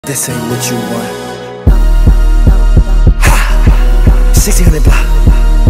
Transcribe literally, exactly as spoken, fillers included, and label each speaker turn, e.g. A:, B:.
A: This ain't what you want. Ha! sixteen hundred block.